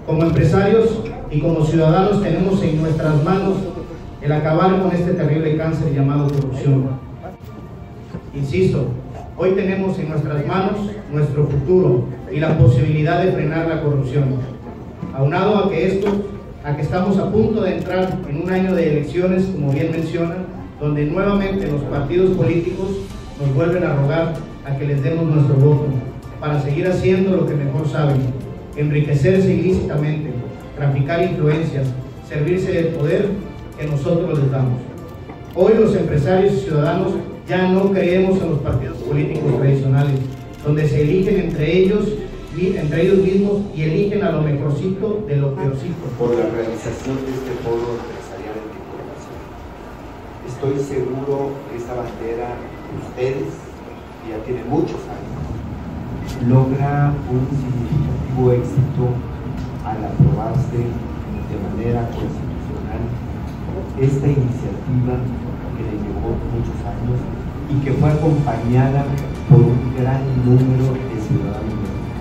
Como empresarios y como ciudadanos tenemos en nuestras manos el acabar con este terrible cáncer llamado corrupción. Insisto, hoy tenemos en nuestras manos nuestro futuro y la posibilidad de frenar la corrupción. Aunado a que estamos a punto de entrar en un año de elecciones, como bien mencionan, donde nuevamente los partidos políticos nos vuelven a rogar a que les demos nuestro voto para seguir haciendo lo que mejor saben: enriquecerse ilícitamente, traficar influencias, servirse del poder que nosotros les damos. Hoy los empresarios y ciudadanos ya no creemos en los partidos políticos tradicionales, donde se eligen entre ellos mismos y eligen a lo mejorcito de lo peorcito. Por la realización de este foro empresarial anticorrupción. Estoy seguro que esta bandera de ustedes, que ya tiene muchos años, logra un significativo éxito al aprobarse de manera constitucional esta iniciativa que le llevó muchos años y que fue acompañada por un gran número de ciudadanos mexicanos.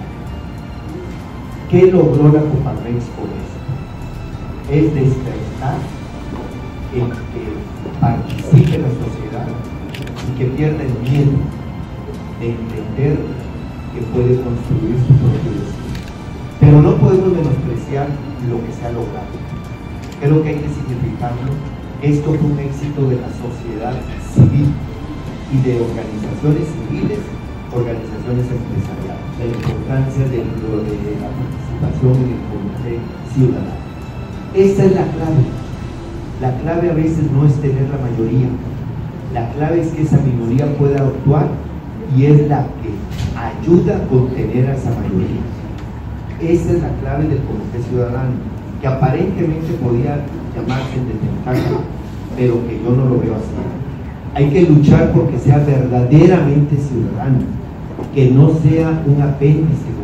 ¿Qué logró la Coparmex con esto? Es despertar el que participe en la sociedad y que pierda el miedo de entender que puede construir su propio destino. Pero no podemos menospreciar lo que se ha logrado. Creo que hay que significarlo. Esto fue un éxito de la sociedad civil y de organizaciones civiles, organizaciones empresariales. La importancia de la participación en el comité ciudadano. Esa es la clave. La clave a veces no es tener la mayoría. La clave es que esa minoría pueda actuar y es la que ayuda a contener a esa mayoría. Esa es la clave del comité ciudadano, que aparentemente podía llamarse de desventaja, pero que yo no lo veo así. Hay que luchar porque sea verdaderamente ciudadano, que no sea un apéndice